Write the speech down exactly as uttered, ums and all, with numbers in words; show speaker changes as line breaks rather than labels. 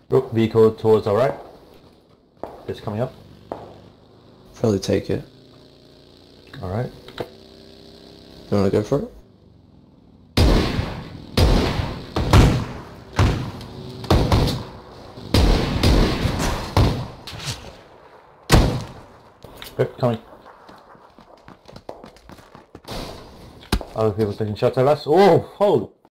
Oh, vehicle towards our right. It's coming up.
Probably take it.
Alright.
You wanna go for it?
Yep, coming. Other people taking shots at us. Oh, holy